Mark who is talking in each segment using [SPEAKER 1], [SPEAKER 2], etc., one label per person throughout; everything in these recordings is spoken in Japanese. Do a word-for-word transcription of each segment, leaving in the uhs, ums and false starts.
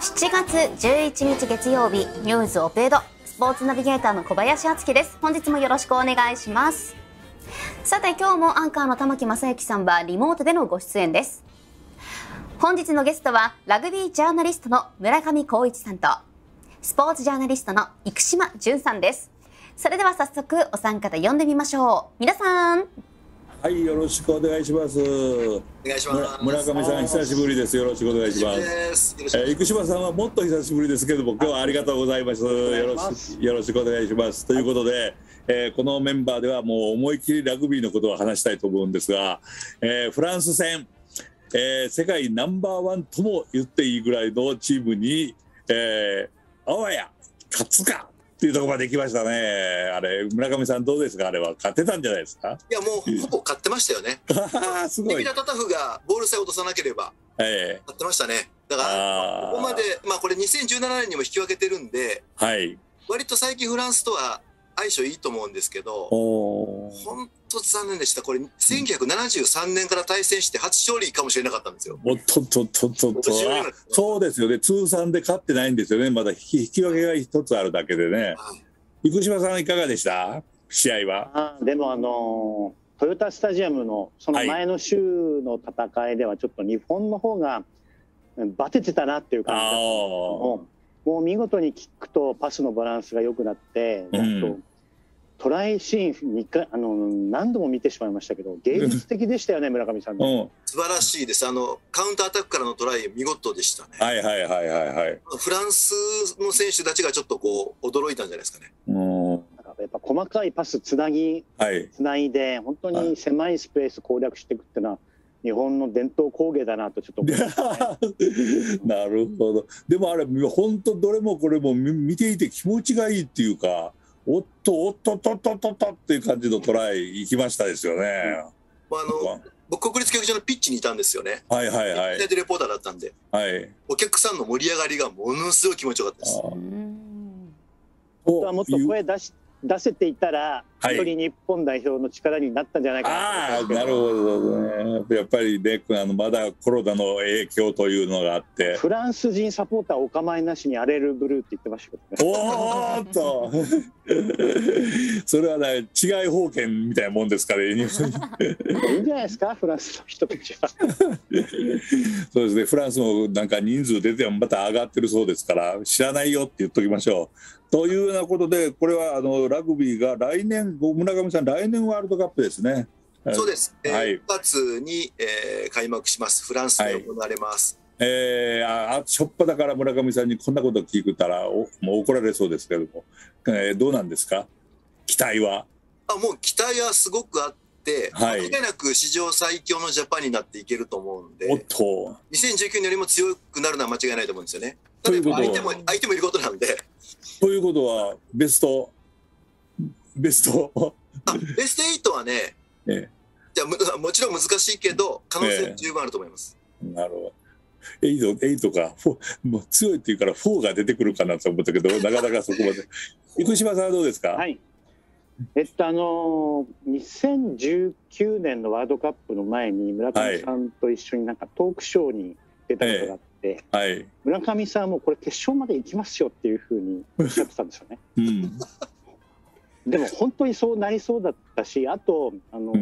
[SPEAKER 1] しちがつじゅういちにち月曜日、ニュースオペードスポーツナビゲーターの小林敦樹です。本日もよろしくお願いします。さて、今日もアンカーの玉木正之さんはリモートでのご出演です。本日のゲストはラグビージャーナリストの村上浩一さんとスポーツジャーナリストの生島淳さんです。それでは早速お三方呼んでみましょう。皆さん、
[SPEAKER 2] はい、よろしくお願いします。
[SPEAKER 3] お願いします。
[SPEAKER 2] 村上さん、久しぶりです。よろしくお願いします。えー、生島さんはもっと久しぶりですけども、今日はありがとうございます。よろしくよろしくお願いします。ということで、えー、このメンバーではもう思いっきりラグビーのことを話したいと思うんですが、えー、フランス戦、えー、世界ナンバーワンとも言っていいぐらいのチームに、えー、あわや勝つかっていうところまで来ましたね。あれ、村上さんどうですか？あれは勝てたんじゃないですか？
[SPEAKER 3] いや、もうほぼ勝ってましたよね。
[SPEAKER 2] すごい。
[SPEAKER 3] ネビラ・タタフがボールさえ落とさなければ勝ってましたね。だからここまで、まあこれにせんじゅうななねんにも引き分けてるんで、はい、割と最近フランスとは相性いいと思うんですけど、本当残念でした。これせんきゅうひゃくななじゅうさんねんから対戦して初勝利かもしれなかったんですよ。
[SPEAKER 2] おっとっとっとっとっと。そうですよね。通算で勝ってないんですよね。まだ引き分けが一つあるだけでね。はい、生島さんいかがでした？試合は。
[SPEAKER 4] あでもあのトヨタスタジアムのその前の週の戦いではちょっと日本の方がバテてたなっていう感じだったんですけども、もう見事にキックとパスのバランスが良くなって、うん、トライシーンにかいあの何度も見てしまいましたけど、芸術的でしたよね、村上さんの、
[SPEAKER 3] うん、素晴らしいです。あのカウンターアタックからのトライ見事でしたね。
[SPEAKER 2] はいはいはいはいはい。
[SPEAKER 3] フランスの選手たちがちょっとこう驚いたんじゃないですかね。
[SPEAKER 4] うん、なんかやっぱ細かいパスつなぎ、はい、つないで本当に狭いスペース攻略していくっていうのは日本の伝統工芸だなとちょっと思いましたね。
[SPEAKER 2] なるほど。でもあれ本当どれもこれも見ていて気持ちがいいっていうか、おっとおっとっとっとっとっとっていう感じのトライ行きましたですよね。
[SPEAKER 3] うん、あの僕国立競技場のピッチにいたんですよね。
[SPEAKER 2] はいはいはい。
[SPEAKER 3] でレポーターだったんで、はい、お客さんの盛り上がりがものすごい気持ちよかったです。
[SPEAKER 4] 本当はもっと声出し出せていたら、はい、本当に日本代表の力になったんじゃないかな。
[SPEAKER 2] ああ、なるほどね。やっぱりね、あのまだコロナの影響というのがあって、
[SPEAKER 4] フランス人サポーターお構いなしにアレルブルーって言ってましたけどね。
[SPEAKER 2] おーっとそれはね、違い方権みたいなもんですから、ね、いいんじゃ
[SPEAKER 4] ないですか、フランスの人たちは。
[SPEAKER 2] そうですね、フランスもなんか人数出てまた上がってるそうですから、知らないよって言っときましょう。というようなことで、これはあのラグビーが来年、村上さん、来年ワールドカップですね。
[SPEAKER 3] そうです、はい、ごがつに、えー、開幕します、フランスで行われます。
[SPEAKER 2] はい、えー、あしょっぱだから村上さんにこんなこと聞いたらおもう怒られそうですけれども、えー、どうなんですか、期待は。
[SPEAKER 3] あもう期待はすごくあって、はい、間違いなく史上最強のジャパンになっていけると思うんで、おっとにせんじゅうきゅうねんよりも強くなるのは間違いないと思うんですよね。ということ相手も相手もいることなんで。
[SPEAKER 2] ということはベストベスト
[SPEAKER 3] あベストエイトはね、ええ、じゃあ も, もちろん難しいけど可能性十分あると思います。
[SPEAKER 2] ええ、なるほど。エイト、エイトかもう強いっていうからフォーが出てくるかなと思ったけど、なかなかそこまで。生島さんはどうですか？
[SPEAKER 4] はい、えっとあのにせんじゅうきゅうねんのワールドカップの前に村上さんと一緒になんかトークショーに出たことがあって、ええはい、村上さんもこれ決勝まで行きますよっていうふうにおっしゃってたんですよね。うん、でも本当にそうなりそうだったし、あとあの、うん、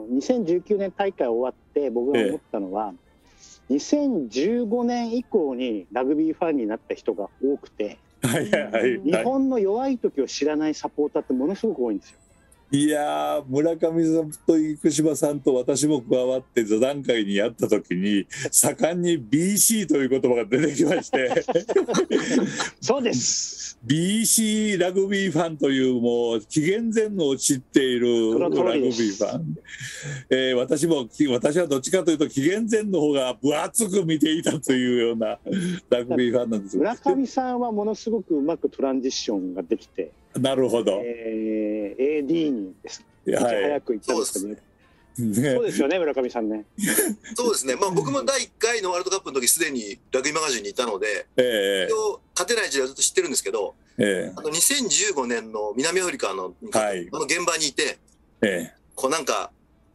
[SPEAKER 4] にせんじゅうきゅうねん大会終わって僕が思ったのは、ええ、にせんじゅうごねん以降にラグビーファンになった人が多くて、はいはいはい、日本の弱い時を知らないサポーターってものすごく多いんですよ。
[SPEAKER 2] いやー、村上さんと生島さんと私も加わって座談会にやった時に盛んに ビーシー という言葉が出てきまして
[SPEAKER 4] そうです
[SPEAKER 2] ビーシー ラグビーファンというもう紀元前のを知っているラグビーファン、えー、私も私はどっちかというと紀元前の方が分厚く見ていたというようなラグビーファンなんです。
[SPEAKER 4] 村上さんはものすごくうまくトランジションができて、
[SPEAKER 2] なるほど、
[SPEAKER 4] えー、エーディー にですね、はい、早く行ったんですけどね。そうですよね、村上さんね。
[SPEAKER 3] そうですね、まあ、僕もだいいっかいのワールドカップの時すでにラグビーマガジンにいたので、えー、勝てない時代はずっと知ってるんですけど、えー、あとにせんじゅうごねんの南アフリカの、はい、あの現場にいて、えー、こうなんか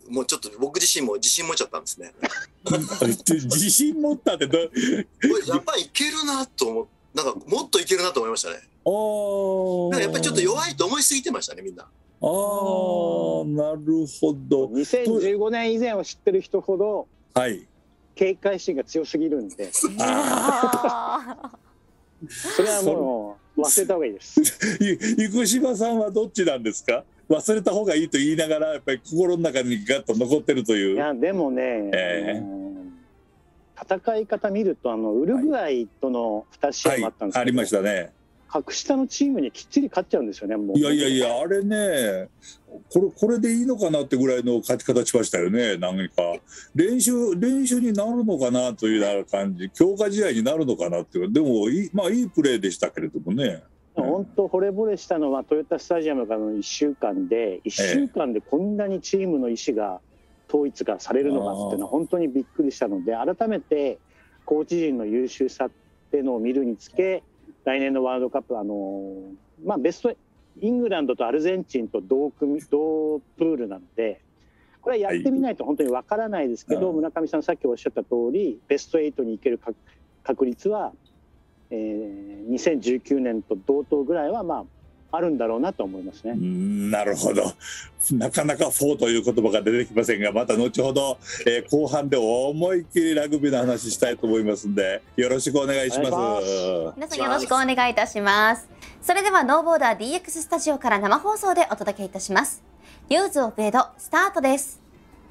[SPEAKER 3] もうちょっと僕自身も自信持っちゃったんですね。
[SPEAKER 2] 自信持ったってどう？
[SPEAKER 3] これジャパンいけるなと思って、なんかもっといけるなと思いましたね。
[SPEAKER 2] ああ。
[SPEAKER 3] やっぱりちょっと弱いと思いすぎてましたね、みんな。
[SPEAKER 2] ああ、なるほど。
[SPEAKER 4] にせんじゅうごねん以前を知ってる人ほど、
[SPEAKER 2] はい、
[SPEAKER 4] 警戒心が強すぎるんで、あそれはもう忘れた方がいいです。
[SPEAKER 2] 生島さんはどっちなんですか？忘れた方がいいと言いながらやっぱり心の中にガッと残ってるという。
[SPEAKER 4] いやでもね、えー、戦い方見るとあのウルグアイとのに試合もあったんですけど、はいはい、
[SPEAKER 2] ありましたね。
[SPEAKER 4] 格下のチームにきっちり勝っちゃうんですよね。もう
[SPEAKER 2] いやいやいや、あれね、これこれでいいのかなってぐらいの勝ち方しましたよね。何か練習練習になるのかなというような感じ、強化試合になるのかなっていう。でもいい、まあいいプレーでしたけれどもね。
[SPEAKER 4] 本当惚れ惚れしたのはトヨタスタジアムからのいっしゅうかんでいっしゅうかんでこんなにチームの意思が統一がされるのかっていうのは本当にびっくりしたので、改めてコーチ陣の優秀さっていうのを見るにつけ、来年のワールドカップあの、まあ、ベストイングランドとアルゼンチンと同組同プールなので、これはやってみないと本当にわからないですけど、はい、村上さんさっきおっしゃった通りベストはちに行ける確率はえー、にせんじゅうきゅうねんと同等ぐらいはまああるんだろうなと思いますね。
[SPEAKER 2] なるほど。なかなかフォーという言葉が出てきませんが、また後ほど、えー、後半で思いっきりラグビーの話したいと思いますんで、よろしくお願いします。
[SPEAKER 1] 皆さんよろしくお願いいたします。それではノーボーダー ディーエックス スタジオから生放送でお届けいたします。ニューズオペイドスタートです。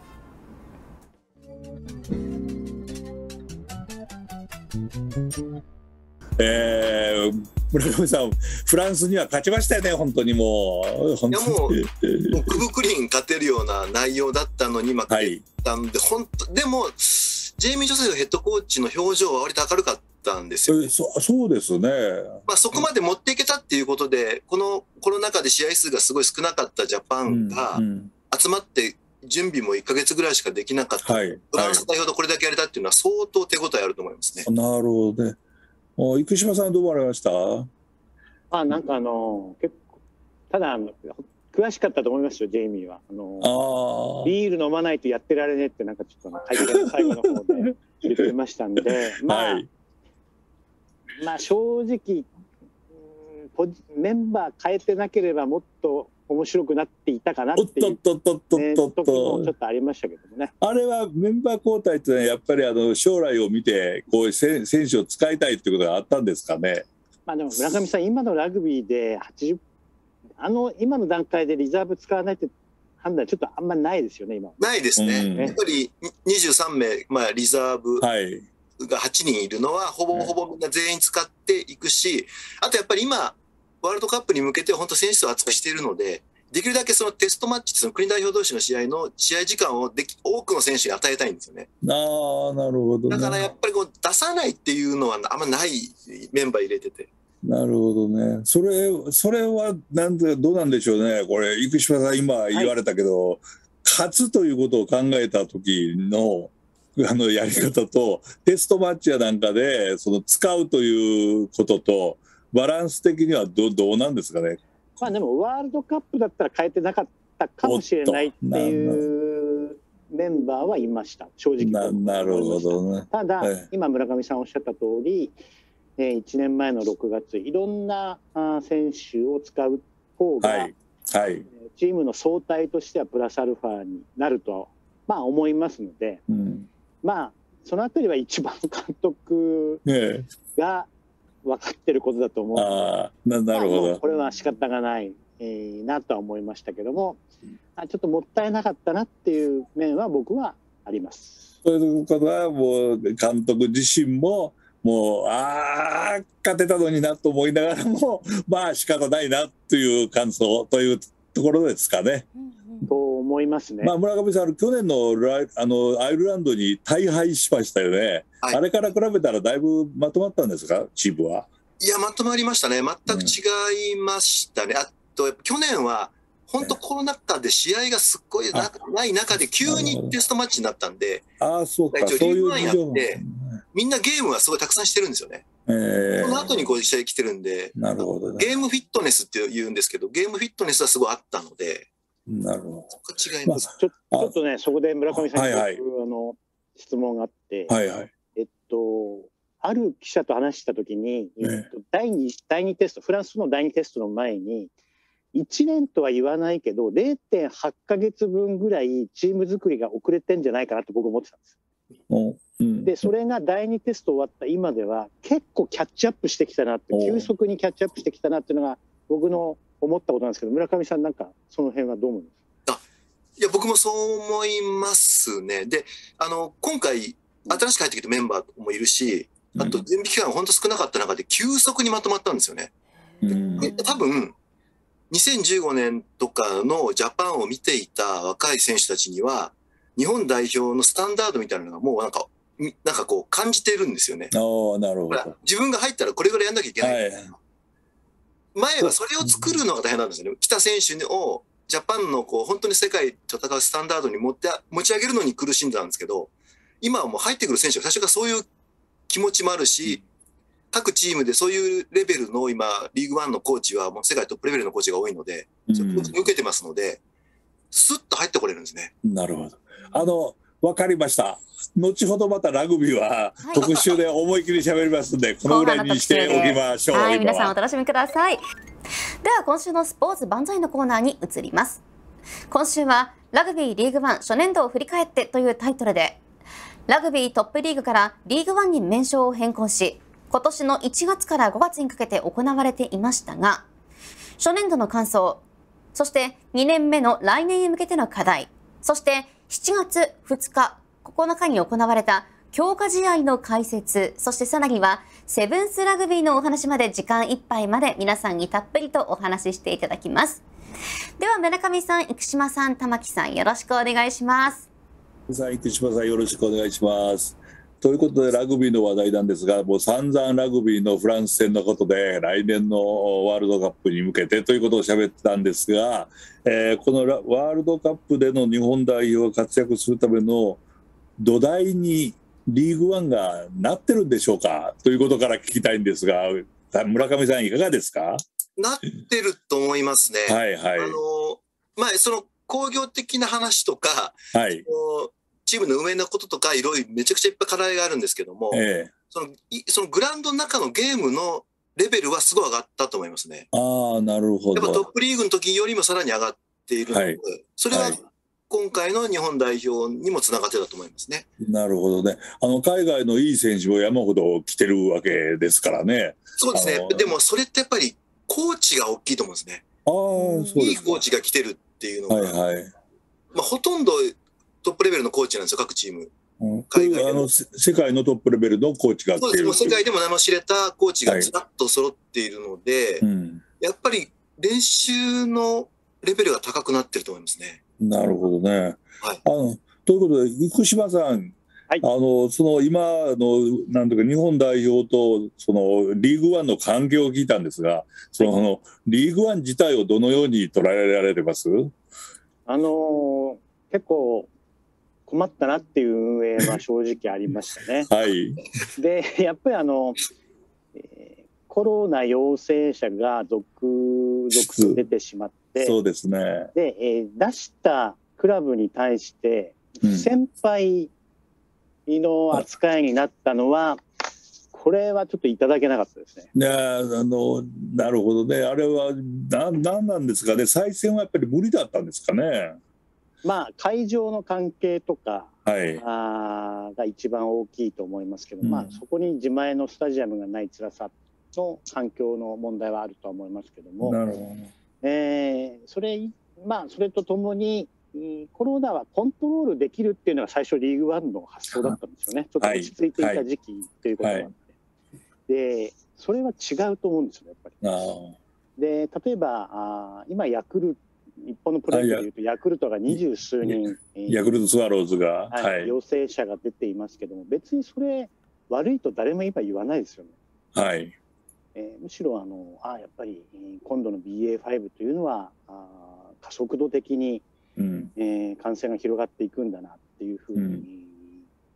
[SPEAKER 2] えー、村上さん、フランスには勝ちましたよね、本当にもう。
[SPEAKER 3] 本当にいやもう、もうクブクリン勝てるような内容だったのに、負けたんで、はい、本当でも、ジェイミー・ジョセフヘッドコーチの表情は割と明るかったんですよ。
[SPEAKER 2] えそそうですね、
[SPEAKER 3] まあ、そこまで持っていけたっていうことで、このコロナ禍で試合数がすごい少なかったジャパンが集まって、準備もいっかげつぐらいしかできなかった、はい、フランス代表とこれだけやれたっていうのは、相当手応えあると思いますね。
[SPEAKER 2] なるほどね。生島さんどう思われました？
[SPEAKER 4] あ、なんかあの結構ただあの詳しかったと思いますよ、ジェイミーは。あのあビール飲まないとやってられねえってなんかちょっと会見の最後の方で言ってましたんで、まあ、はい、まあ正直メンバー変えてなければもっと面白くなっていたかなっていう時もちょっとありましたけどもね。あれは
[SPEAKER 2] メンバー交代ってのはやっぱりあの将来を見てこう選手を使いたいっていうことがあったんですかね。
[SPEAKER 4] まあでも村上さん、今のラグビーではちじゅうあの今の段階でリザーブ使わないって判断ちょっとあんまりないですよね、今。
[SPEAKER 3] ないですね。うん、やっぱりにじゅうさんめい、まあ、リザーブがはちにんいるのはほぼほぼみんな全員使っていくし、あとやっぱり今ワールドカップに向けて本当選手層を厚くしているので、できるだけそのテストマッチ、その国代表同士の試合の試合時間をでき多くの選手に与えたいんですよね。
[SPEAKER 2] ああ、なるほど、ね。
[SPEAKER 3] だからやっぱりこう出さないっていうのはあんまないメンバー入れてて。
[SPEAKER 2] なるほどね。それそれはなんでどうなんでしょうね。これ生島さん今言われたけど、はい、勝つということを考えた時のあのやり方とテストマッチやなんかでその使うということとバランス的には ど, どうなんですかね。
[SPEAKER 4] まあでもワールドカップだったら変えてなかったかもしれないっていうメンバーはいました、正直。 な,
[SPEAKER 2] なるほどね。
[SPEAKER 4] ただ、
[SPEAKER 2] はい、
[SPEAKER 4] 今村上さんおっしゃった通り、いちねんまえのろくがついろんな選手を使う方が、はいはい、チームの総体としてはプラスアルファになるとは、まあ、思いますので、うん、まあそのあたりは一番監督が分かってることだと思うので、
[SPEAKER 2] あ、なるほど、
[SPEAKER 4] まあ、これは仕方がない、えー、なとは思いましたけども、あ、ちょっともったいなかったなっていう面は僕はあります。
[SPEAKER 2] そういうことはもう監督自身ももうああ勝てたのになと思いながらもまあ仕方ないなという感想というところですかね。
[SPEAKER 4] と思いますね。
[SPEAKER 2] まあ、村上さん、去年のライあのアイルランドに大敗しましたよね、はい、あれから比べたらだいぶまとまったんですか、チームは。
[SPEAKER 3] いや、まとまりましたね、全く違いましたね、うん、あと去年は本当コロナ禍で試合がすっごいなない中で急にテストマッチになったんで、
[SPEAKER 2] ああそうか、
[SPEAKER 3] 一応リーグワンやってみんなゲームはすごいたくさんしてるんですよね。えー、その後にこう試合来てるんで、
[SPEAKER 2] なるほど、ね、
[SPEAKER 3] ゲームフィットネスって言うんですけど、ゲームフィットネスはすごいあったので、
[SPEAKER 2] なるほど。
[SPEAKER 3] 違います。
[SPEAKER 4] ちょちょっとね、そこで村上さんに、はいはい、あの質問があって、はいはい、えっとある記者と話したときに、えっと、第二第二テスト、フランスの第二テストの前に、いちねんとは言わないけど れいてんはちかげつぶんぐらいチーム作りが遅れてんじゃないかなと僕思ってたんです。うん、でそれがだいにテスト終わった今では結構キャッチアップしてきたなって、急速にキャッチアップしてきたなっていうのが僕の思ったことなんですけど、村上さんなんかその辺はどう思いますか？
[SPEAKER 3] いや僕もそう思いますね。であの今回新しく入ってきたメンバーもいるし、あと準備期間が本当少なかった中で急速にまとまったんですよね。で多分にせんじゅうごねんとかのジャパンを見ていた若い選手たちには日本代表のスタンダードみたいなのがもうなんかなんかこう感じてるんですよね。
[SPEAKER 2] ああ、なるほど。
[SPEAKER 3] 自分が入ったらこれぐらいやんなきゃいけない。はい、前はそれを作るのが大変なんですよね。来た選手をジャパンのこう本当に世界と戦うスタンダードに持って持ち上げるのに苦しんだんですけど、今はもう入ってくる選手が最初からそういう気持ちもあるし、各チームでそういうレベルの今リーグワンのコーチはもう世界トップレベルのコーチが多いので、うん、受けてますのでスッと入ってこれるんですね。
[SPEAKER 2] なるほど。あの分かりました。後ほどまたラグビーは特集で思い切り喋りますので、はい、このぐらいにしておきましょう。
[SPEAKER 1] はい、皆さんお楽しみください。では今週のスポーツ万歳のコーナーに移ります。今週はラグビーリーグワン初年度を振り返ってというタイトルで、ラグビートップリーグからリーグワンに名称を変更し、今年のいちがつからごがつにかけて行われていましたが、初年度の感想、そしてにねんめの来年へ向けての課題、そしてしちがつふつか、ここのかに行われた強化試合の解説、そしてさらにはセブンスラグビーのお話まで時間いっぱいまで皆さんにたっぷりとお話ししていただきます。では村上さん、生島さん、玉木さん、よろしくお願いします。
[SPEAKER 2] 生島さん、よろしくお願いします。ということでラグビーの話題なんですが、もう散々ラグビーのフランス戦のことで来年のワールドカップに向けてということを喋ってたんですが、えー、このワールドカップでの日本代表が活躍するための土台にリーグワンがなってるんでしょうかということから聞きたいんですが、村上さんいかがですか？
[SPEAKER 3] なってると思いますね。はいはい。あのまあその工業的な話とか、はい、チームの運営のこととかいろいろめちゃくちゃいっぱい課題があるんですけども、ええ、そのそのグラウンドの中のゲームのレベルはすごい上がったと思いますね。
[SPEAKER 2] ああ、なるほど。
[SPEAKER 3] やっぱトップリーグの時よりもさらに上がっているので、はい、それは今回の日本代表にもつながってたと思いますね。
[SPEAKER 2] なるほどね。あの海外のいい選手も山ほど来てるわけですからね。
[SPEAKER 3] そうですね。でもそれってやっぱりコーチが大きいと思うんですね。ああ、そうですね。いいコーチが来てるっていうのが、はいはい、まあほとんどトップレベルのコーチなんですよ、各チーム。
[SPEAKER 2] うん、海外あの世界のトップレベルのコーチが来てる。そうです。もう
[SPEAKER 3] 世界でも名の知れたコーチがずらっと揃っているので、はいうん、やっぱり練習のレベルが高くなってると思いますね。
[SPEAKER 2] なるほどね。はい、あのということで生島さん、はい、あのその今のなんていうか日本代表とそのリーグワンの関係を聞いたんですが、その、はい、リーグワン自体をどのように捉えられてます？
[SPEAKER 4] あのー、結構困ったなっていう運営は正直ありましたね。はい、でやっぱりあの、えー、コロナ陽性者が続々と出てしまって、
[SPEAKER 2] そうですね。
[SPEAKER 4] で、えー、出したクラブに対して先輩の扱いになったのは、うん、これはちょっといただけなかったですね。
[SPEAKER 2] いやあのなるほどね。あれはななんなんですかね。再選はやっぱり無理だったんですかね。
[SPEAKER 4] まあ会場の関係とか、はい、あが一番大きいと思いますけど、うん、まあそこに自前のスタジアムがない辛さの環境の問題はあるとは思いますけども、なるほど、えー、それまあそれとともにコロナはコントロールできるっていうのが最初リーグワンの発想だったんですよね。ちょっと落ち着いていた時期ということがあって、はい、でそれは違うと思うんですよやっぱり。で例えばあ今ヤクルト日本のプロ野球でいうとヤクルトが二十数人
[SPEAKER 2] ヤクルトスワローズが、
[SPEAKER 4] はいはい、陽性者が出ていますけども、別にそれ悪いと誰も今言わないですよね。はい、えー、むしろあのあやっぱり今度の ビーエーファイブ というのはあ加速度的に、うんえー、感染が広がっていくんだなっていうふうに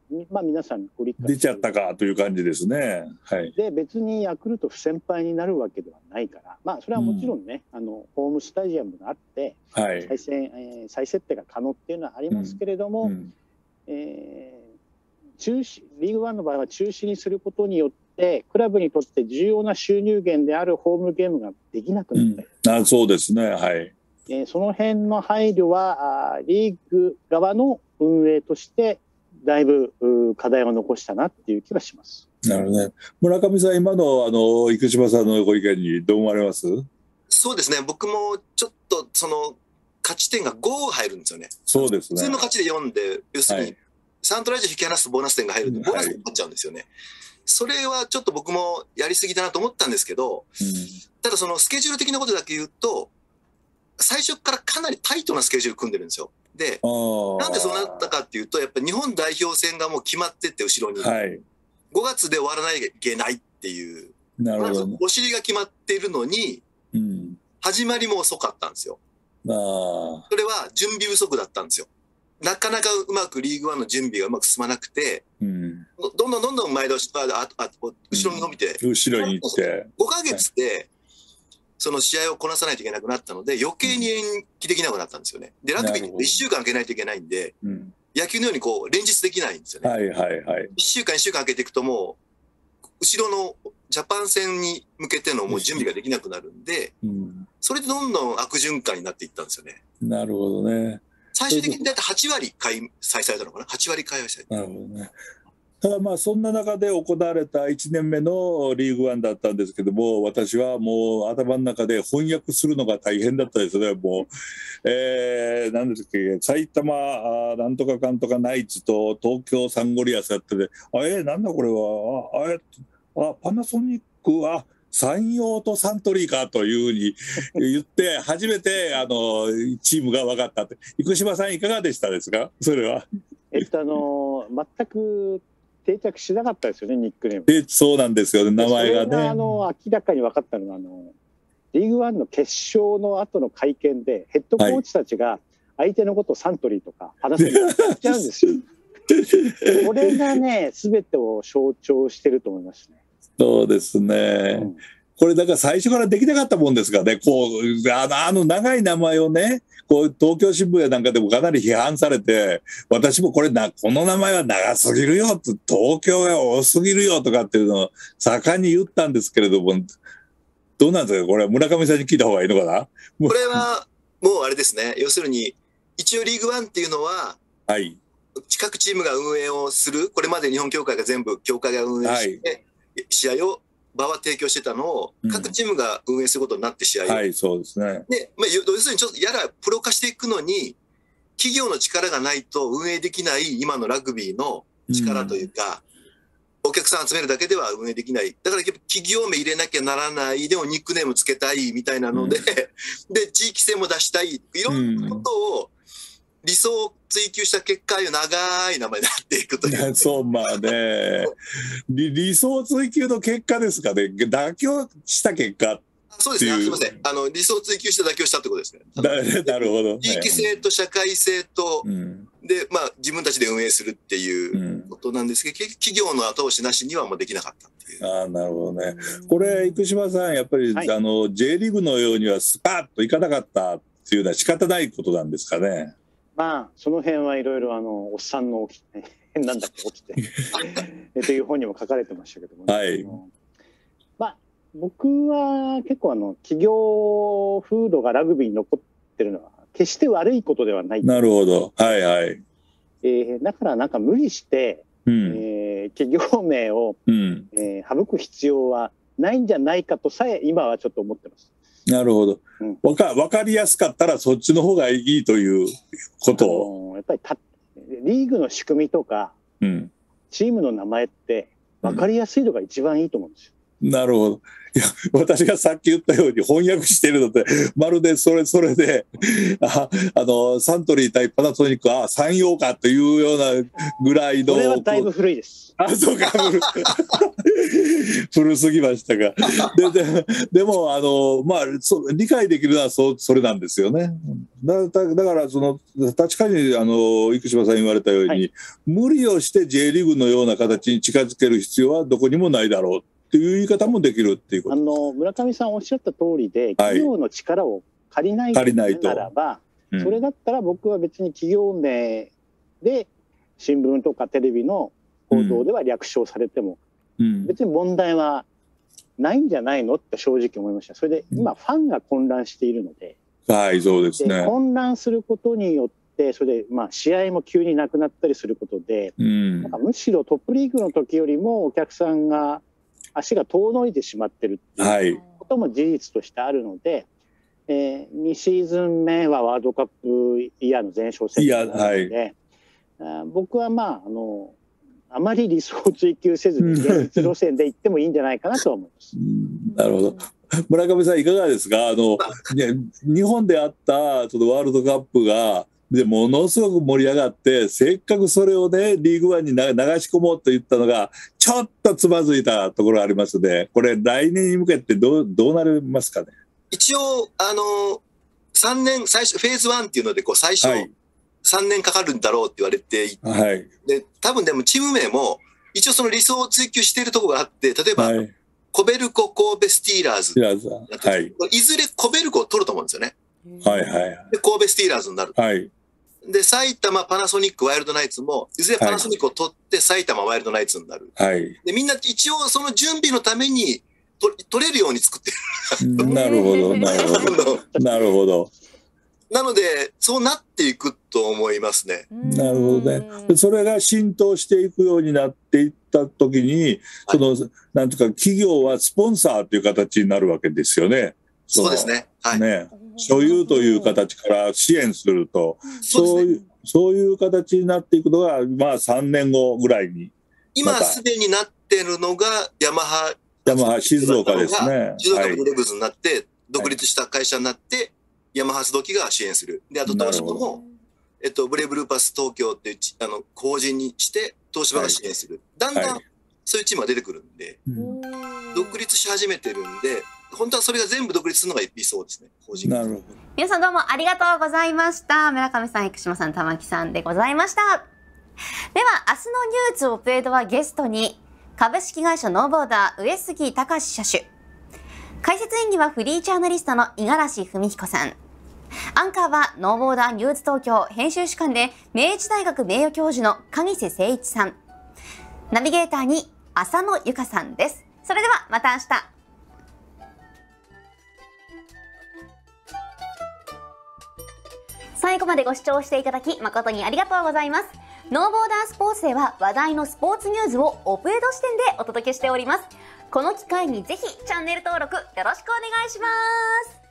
[SPEAKER 4] まあ、皆さんにご理解
[SPEAKER 2] 出ちゃったかという感じですね。はい、
[SPEAKER 4] で別にヤクルト不戦敗になるわけではないから、まあ、それはもちろんね、うん、あのホームスタジアムがあって、はい、再戦、えー、再設定が可能っていうのはありますけれども、うんうんえー、中止リーグワンの場合は中止にすることによってクラブにとって重要な収入源であるホームゲームができなくなったり、
[SPEAKER 2] うん、あそうですね、はい、
[SPEAKER 4] えー、その辺の配慮はあリーグ側の運営としてだいぶ課題を残したなっていう気がします。
[SPEAKER 2] なるほどね。村上さん、今のあの生島さんのご意見にどう思われます？
[SPEAKER 3] そうですね、僕もちょっとその勝ち点がご入るんですよね。
[SPEAKER 2] そうですね。
[SPEAKER 3] 普通の勝ちでよんで、要するにさんトライ以上引き離すとボーナス点が入るんで、ボーナス点になっちゃうんですよね。はい、それはちょっと僕もやりすぎだなと思ったんですけど、うん、ただそのスケジュール的なことだけ言うと、最初からかなりタイトなスケジュール組んでるんですよ。で、なんでそうなったかっていうと、やっぱり日本代表戦がもう決まってて、後ろに、はい、ごがつで終わらないといけないっていう、なるほど、ね、お尻が決まっているのに、うん、始まりも遅かったんですよ。あそれは準備不足だったんですよ。なかなかうまくリーグワンの準備がうまく進まなくて、うん、どんどんどんどん前倒し、あああ後ろに伸びて、
[SPEAKER 2] うん、後ろに行って、
[SPEAKER 3] ごかげつで、その試合をこなさないといけなくなったので、余計に延期できなくなったんですよね。で、ラグビーっていっしゅうかん空けないといけないんで、うん、野球のようにこう連日できないんですよね。はいはいはい。いっしゅうかんいっしゅうかん空けていくと、もう、後ろのジャパン戦に向けてのもう準備ができなくなるんで、うん、それでどんどん悪循環になっていったんですよね。
[SPEAKER 2] なるほどね。
[SPEAKER 3] 最終的にだいたいはちわり開催されたのかな ?はち 割開催された。
[SPEAKER 2] なるほどね。ただまあそんな中で行われたいちねんめのリーグワンだったんですけども、私はもう頭の中で翻訳するのが大変だったですね。もう、えー、何ですっけ、埼玉あなんとかかんとかナイツと東京サンゴリアスやってて、あえー、なんだこれは、あえあパナソニックは山陽とサントリーかというふうに言って初めてあのチームが分かったって。生島さんいかがでしたですか、それは。
[SPEAKER 4] えっとあの全く定着しなかったですよね、ニックネーム。
[SPEAKER 2] えそうなんですよね、名前がね。
[SPEAKER 4] それがあの明らかに分かったのが、あのリーグワンの決勝の後の会見でヘッドコーチたちが相手のことをサントリーとか話すのを言っちゃうんですよ。これがね全てを象徴してると思いますね。
[SPEAKER 2] そうですね、うん、これだから最初からできなかったもんですからね、こうあの、あの長い名前をね、こう東京新聞やなんかでもかなり批判されて、私もこれなこの名前は長すぎるよって、東京が多すぎるよとかっていうのを盛んに言ったんですけれども、どうなんですか、これは村上さんに聞いた方がいいのかな。
[SPEAKER 3] これはもうあれですね、要するに一応リーグワンっていうのは、はい、各チームが運営をする、これまで日本協会が全部協会が運営して、はい、試合を場は提供してたのを各チームが運営することになって試合を、うん、はい、そうですね。で、まあ、要するにちょっとやらプロ化していくのに企業の力がないと運営できない今のラグビーの力というか、うん、お客さん集めるだけでは運営できない。だから企業名入れなきゃならない、でもニックネームつけたいみたいなので、うん、で地域性も出したい、いろんなことを理想を追求した結果、長い名前になっていくという。
[SPEAKER 2] そうまあね理、理想追求の結果ですかね、妥協した結果。
[SPEAKER 3] そうですね、すみません、あの理想を追求して妥協したってことですね。
[SPEAKER 2] なるほど。
[SPEAKER 3] 地域性と社会性と、うん、でまあ、自分たちで運営するっていうことなんですけど、うん、企業の後押しなしにはもうできなかったっていう。
[SPEAKER 2] ああ、なるほどね。これ生島さん、やっぱり、はい、あの J リーグのようにはスパッといかなかったっていうのは仕方ないことなんですかね。
[SPEAKER 4] まあその辺はいろいろあのおっさんの起きてなんだっけ起きてという本にも書かれてましたけども、ね、はい、まあ僕は結構あの企業風土がラグビーに残ってるのは決して悪いことではない。
[SPEAKER 2] なるほど、はいはい。
[SPEAKER 4] えー、だからなんか無理して、うんえー、企業名を、うんえー、省く必要はないんじゃないかとさえ今はちょっと思ってます。
[SPEAKER 2] なるほど、うん、わか分かりやすかったらそっちの方がいいということを、
[SPEAKER 4] やっぱりたリーグの仕組みとか、うん、チームの名前って分かりやすいのが一番いいと思うんですよ。
[SPEAKER 2] なるほど。いや、私がさっき言ったように翻訳してるので、まるでそれそれで、あ、あの、サントリー対パナソニック、あ、三洋かというようなぐらいの。
[SPEAKER 4] これはだいぶ古いです。
[SPEAKER 2] あ、そうか。古すぎましたが。で、で、でも、あの、まあ、そ理解できるのはそ、それなんですよね。だ、だ、だから、その、確かに、あの、生島さん言われたように、はい、無理をして J リーグのような形に近づける必要はどこにもないだろう。という言い方もできるっていうこと。
[SPEAKER 4] あの村上さんおっしゃった通りで、企業の力を借りないならば、はいうん、それだったら僕は別に企業名で新聞とかテレビの報道では略称されても、うん、別に問題はないんじゃないのって正直思いました。それで今ファンが混乱しているので、
[SPEAKER 2] はい、そうですね。
[SPEAKER 4] 混乱することによってそれでまあ試合も急になくなったりすることで、うん、なんかむしろトップリーグの時よりもお客さんが足が遠のいてしまってるっていうことも事実としてあるので、はい、えー、にシーズン目はワールドカップイヤーの前哨戦なので、はい、僕はまああのあまり理想を追求せずに現実路線で行ってもいいんじゃないかなと思います。
[SPEAKER 2] なるほど。村上さんいかがですか。あの、ね、日本であったそのワールドカップがでものすごく盛り上がってせっかくそれをねリーグワンに流し込もうと言ったのがちょっとつまずいたところがありますので、これ来年に向けてどう、どうなりますかね。
[SPEAKER 3] 一応あのさんねん最初フェーズワンっていうのでこう最初、はい、さんねんかかるんだろうって言われていて、はい、で多分でもチーム名も一応その理想を追求しているところがあって、例えば、はい、コベルコ神戸スティーラーズ、はい、いずれコベルコを取ると思うんですよね。
[SPEAKER 2] はいはい、
[SPEAKER 3] で神戸スティーラーズになる。
[SPEAKER 2] はい
[SPEAKER 3] で埼玉パナソニックワイルドナイツもいずれパナソニックを取って埼玉ワイルドナイツになる、はい、でみんな一応その準備のためにと取れるように作ってる
[SPEAKER 2] なるほどなるほどなるほど。
[SPEAKER 3] なのでそうなっていくと思いますね。
[SPEAKER 2] なるほどね。でそれが浸透していくようになっていった時に、その、はい、なんとか企業はスポンサーという形になるわけですよね。
[SPEAKER 3] そうですね。はい。
[SPEAKER 2] ね、所有という形から支援すると、そういう、そういう形になっていくのが、まあさんねんごぐらいに。
[SPEAKER 3] 今すでになってるのがヤマハ。
[SPEAKER 2] ヤマハ静岡ですね。
[SPEAKER 3] 静岡のレブズになって、はい、独立した会社になって、ヤマハ発動機が支援する。で、あと東芝も、えっと、ブレイブルーパス東京っていうあの法人にして、東芝が支援する。はい、だんだん、はい、そういうチームが出てくるんで、うん、独立し始めてるんで、本当はそれが全部独立するのが理想ですね。法人。
[SPEAKER 2] なるほど。
[SPEAKER 1] 皆さんどうもありがとうございました。村上さん、生島さん、玉木さんでございました。では、明日のニュースオペードはゲストに、株式会社ノーボーダー上杉隆社主。解説員にはフリージャーナリストの五十嵐文彦さん。アンカーはノーボーダーニュース東京編集主幹で明治大学名誉教授の影瀬誠一さん。ナビゲーターに浅野由香さんです。それではまた明日。最後までご視聴していただき誠にありがとうございます。ノーボーダースポーツでは話題のスポーツニュースをオペード視点でお届けしております。この機会にぜひチャンネル登録よろしくお願いします。